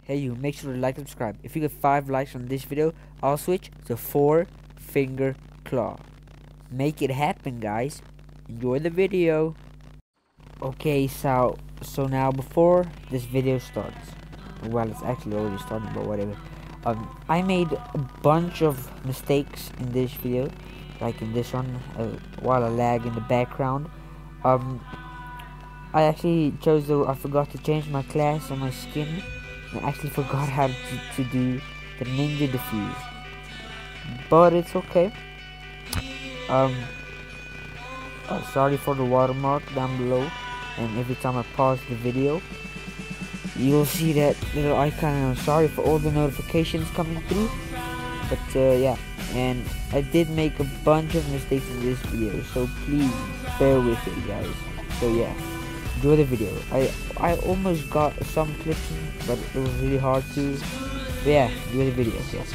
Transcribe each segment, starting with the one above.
Hey you, make sure to like and subscribe. If you get 5 likes on this video, I'll switch to 4-finger claw. Make it happen, guys. Enjoy the video. Okay, so now before this video starts, well, it's actually already started, but whatever. I made a bunch of mistakes in this video, like in this one, while I lag in the background. I actually I forgot to change my class on my skin. I actually forgot how to do the ninja defuse, but it's okay. Sorry for the watermark down below, and every time I pause the video you'll see that little icon, and I'm sorry for all the notifications coming through, but yeah, and I did make a bunch of mistakes in this video, so please bear with it, guys. So yeah, enjoy the video. I almost got some clips in, but it was really hard to. But yeah, enjoy the video. Yes.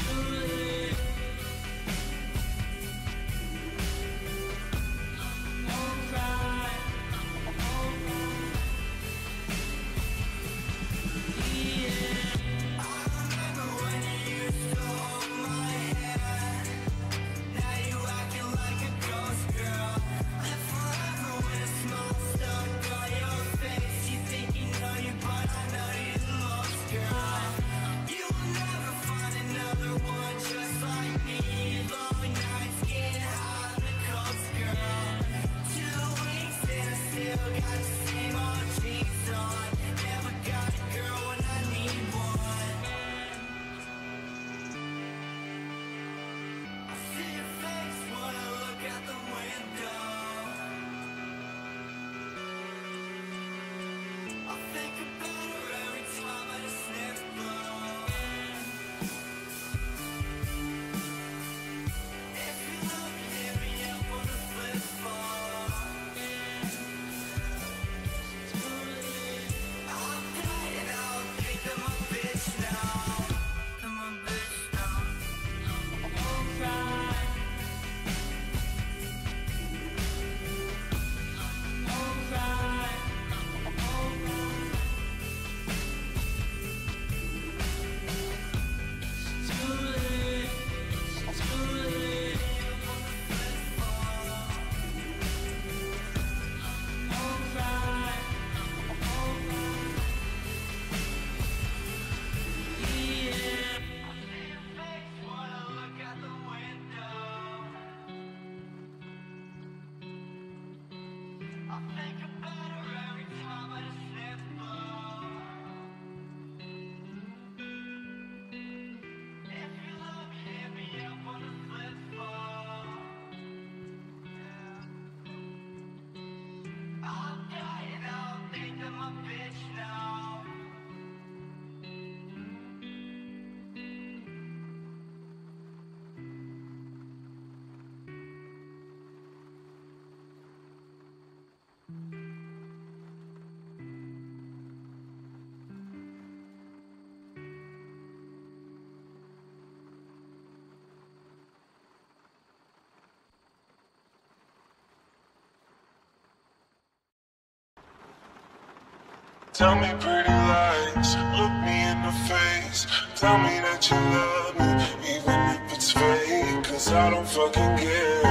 Tell me pretty lies, look me in the face. Tell me that you love me, even if it's fake. Cause I don't fucking care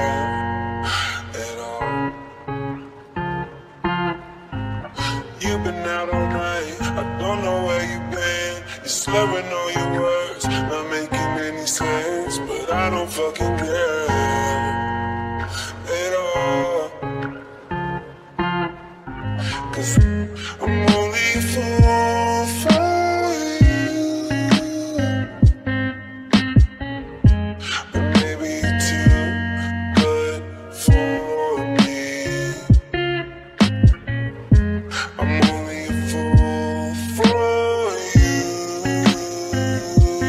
at all. You've been out all night, I don't know where you've been. You're slurring all your words, not making any sense. But I don't fucking care at all. Cause I'm only a fool for you, but maybe you're too good for me. I'm only a fool for you.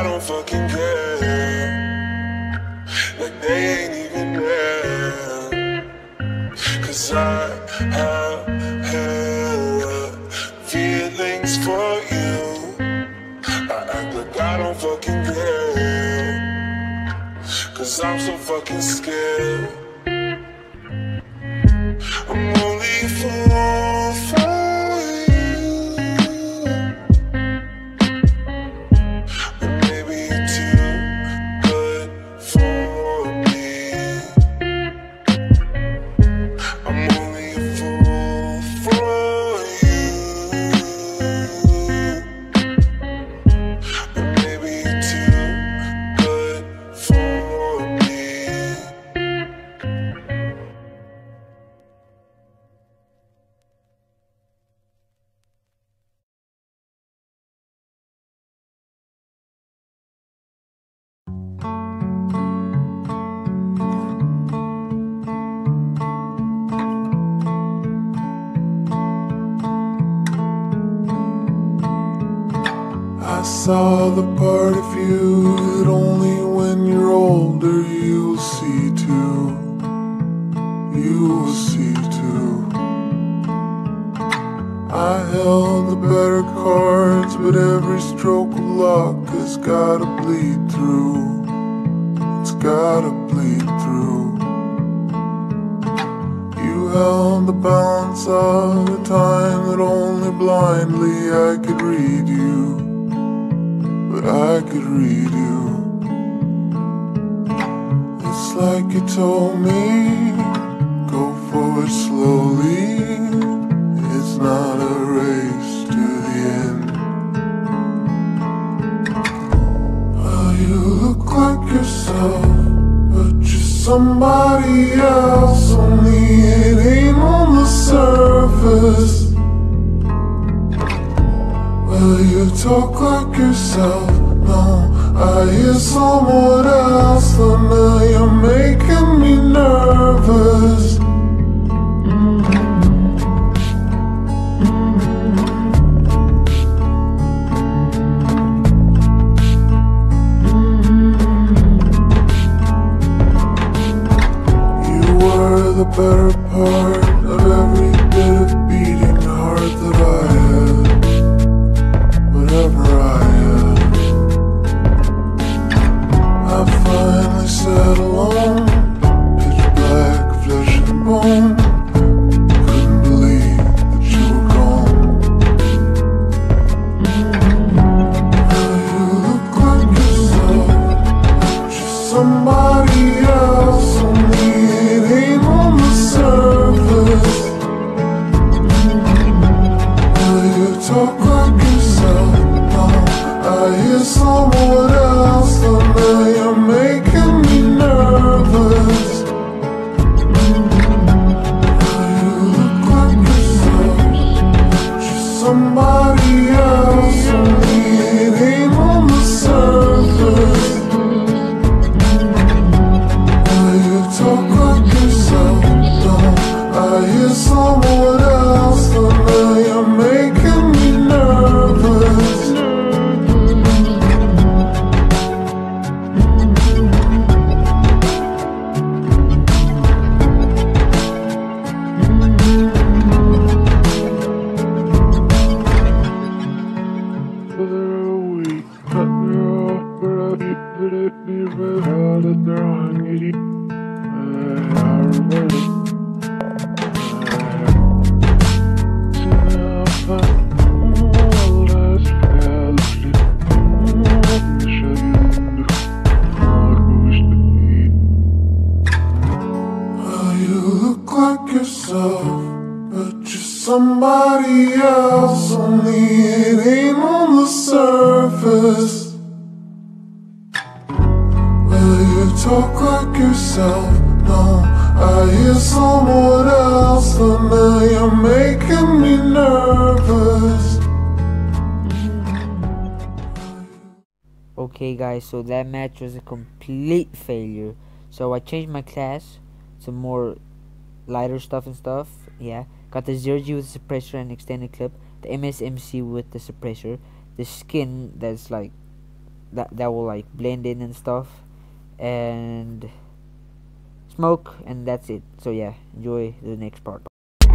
I don't fucking care. Like they ain't even there. Cause I have hella feelings for you. I act like I don't fucking care. Cause I'm so fucking scared. I'm only a fool for you. But maybe you're too good for me. I'm only a fool for you. But maybe you're too good for me. I saw the part of you that only when you're older you'll see too. You will see too. I held the better cards, but every stroke of luck has gotta bleed through. It's gotta bleed through. You held the balance of the time that only blindly I could read you. But I could read you. It's like you told me, go forward slowly. It's not a race to the end. Well, you look like yourself, but you're somebody else. Only it ain't on the surface. Well, you talk like yourself, no, I hear someone else. But now you're making me nervous. You were the better part of every bit of beating heart that I had. Whatever I am, I finally sat alone, pitch black, flesh and bone. Couldn't believe that you were gone. Now you look like yourself, just somebody else. Only it ain't on the surface. Well, you talk like yourself, I hear someone else, and now you're making me nervous. You look like yourself, just somebody else. Only it ain't on the surface. You talk like yourself, no, I hear someone else, and now you're making me nervous. But you're somebody else, only it ain't on the surface. Well, you talk like yourself, no, I hear someone else, but now you're making me nervous. Okay guys, so that match was a complete failure. So I changed my class to more lighter stuff and stuff. Yeah, got the 0G with the suppressor and extended clip, the MSMC with the suppressor, the skin that's like that will like blend in and stuff, and smoke, and that's it. So yeah, enjoy the next part.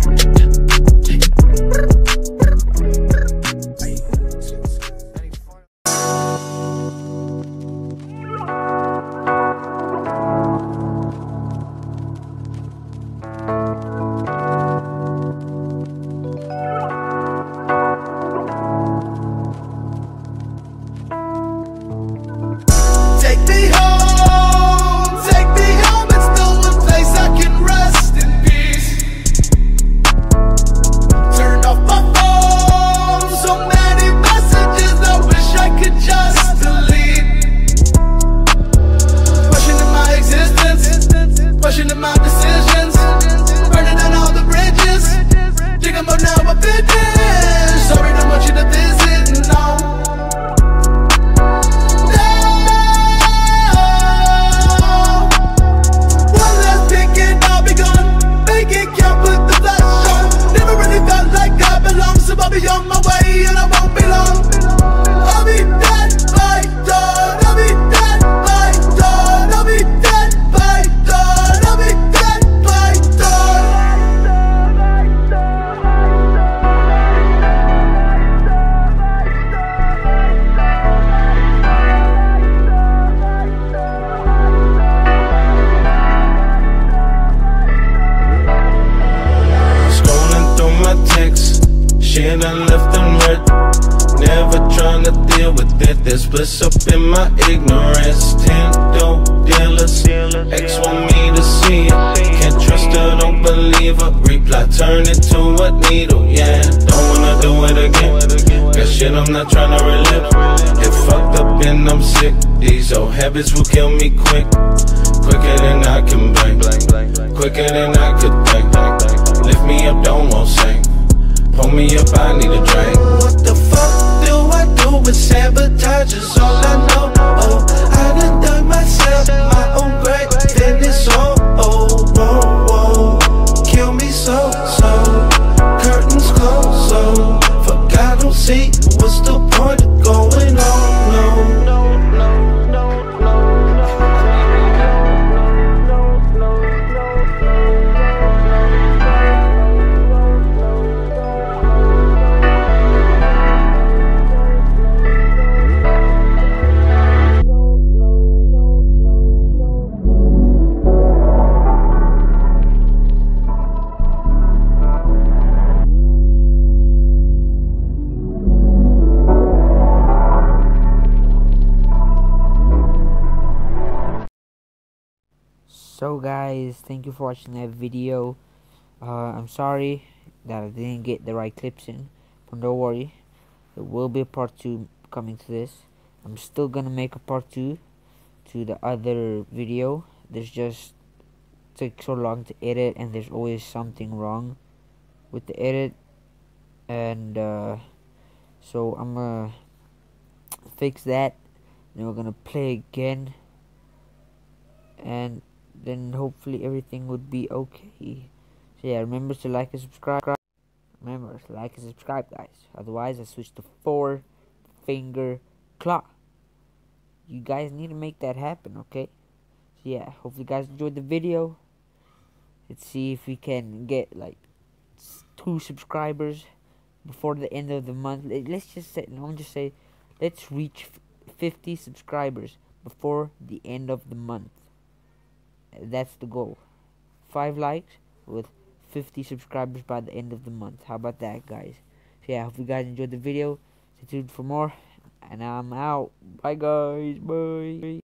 Shit I left unread. Never tryna deal with it. There's bliss up in my ignorance. 10 dope dealers. X want me to see it. Can't trust her, don't believe her. Reply turn into a needle, yeah. Don't wanna do it again. That shit I'm not tryna relive. Get fucked up and I'm sick. These old habits will kill me quick. Quicker than I can blink. Quicker than I could think. Lift me up, don't want sing. Pull me up, I need a drink. What the fuck do I do with sabotage is all I know. Oh, I done dug myself my own grave, then it's all kill me so, curtains closed, so fuck I don't see what's the point of going on, no. So guys, thank you for watching that video. I'm sorry that I didn't get the right clips in, but don't worry, there will be a part 2 coming to this. I'm still gonna make a part 2 to the other video. There's just takes so long to edit, and there's always something wrong with the edit, and so I'm gonna fix that. Then we're gonna play again, and then hopefully everything would be okay. So yeah, remember to like and subscribe. Remember to like and subscribe, guys. Otherwise I switch to 4-finger claw. You guys need to make that happen, okay? So yeah, hopefully you guys enjoyed the video. Let's see if we can get like 2 subscribers before the end of the month. Let's just say, let's reach 50 subscribers before the end of the month. That's the goal. 5 likes with 50 subscribers by the end of the month. How about that, guys? So yeah, I hope you guys enjoyed the video. Stay tuned for more, and I'm out. Bye guys. Bye.